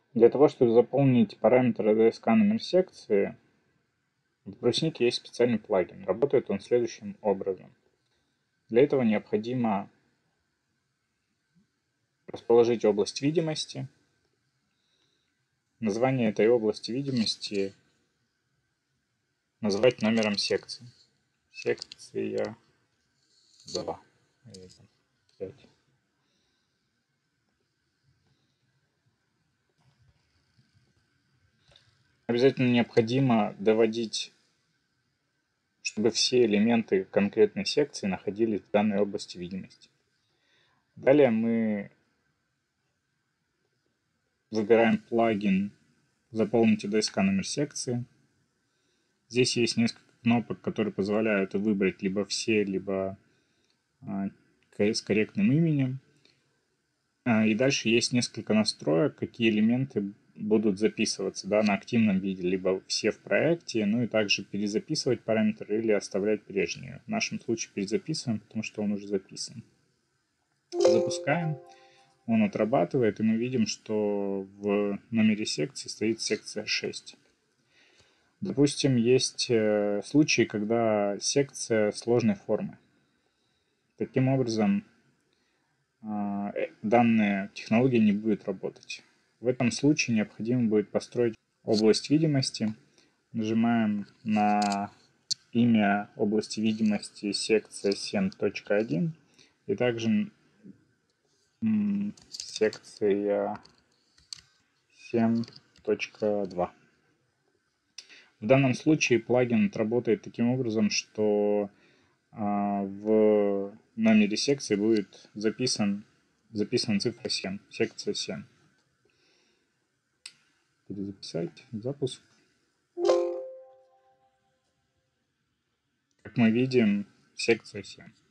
Для того, чтобы заполнить параметры DSK номер секции, в бруснике есть специальный плагин. Работает он следующим образом. Для этого необходимо расположить область видимости. Название этой области видимости назвать номером секции. Секция 2. 5. Обязательно необходимо доводить, чтобы все элементы конкретной секции находились в данной области видимости. Далее мы выбираем плагин «Заполните DSK номер секции». Здесь есть несколько кнопок, которые позволяют выбрать либо все, либо с корректным именем. И дальше есть несколько настроек, какие элементы будут записываться на активном виде, либо все в проекте, ну и также перезаписывать параметр или оставлять прежнюю. В нашем случае перезаписываем, потому что он уже записан. Запускаем, он отрабатывает, и мы видим, что в номере секции стоит секция 6. Допустим, есть случаи, когда секция сложной формы. Таким образом, данная технология не будет работать. В этом случае необходимо будет построить область видимости. Нажимаем на имя области видимости секция 7.1 и также секция 7.2. В данном случае плагин отработает таким образом, что в номере секции будет записана цифра 7, секция 7. Перезаписать, запуск. Как мы видим, секция 7.